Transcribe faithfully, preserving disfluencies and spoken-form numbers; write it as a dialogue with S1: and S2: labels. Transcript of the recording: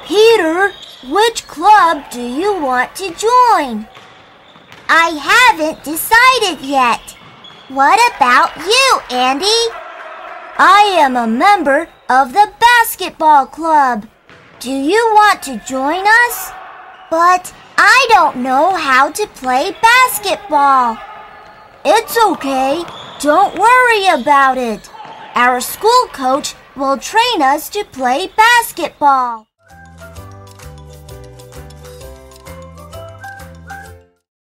S1: Peter, which club do you want to join? I haven't decided yet. What about you, Andy? I am a member of the basketball club. Do you want to join us? But I don't know how to play basketball. It's okay. Don't worry about it. Our school coach will train us to play basketball.